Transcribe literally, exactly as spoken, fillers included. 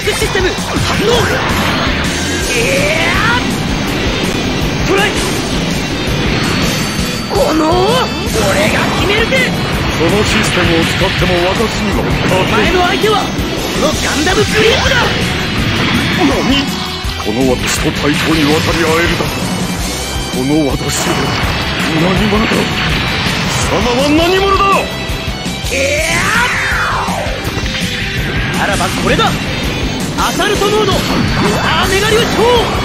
ックシステム反応。いやートライ。この俺が決めるぜ。 そのシステムを使っても私にはお前の相手はこのガンダムブリーズだ。 何？この私と対等に渡り合えるだと。この私は何者だ。貴様は何者だ。 いやーならばこれだ。アサルトモードアーメガ粒子。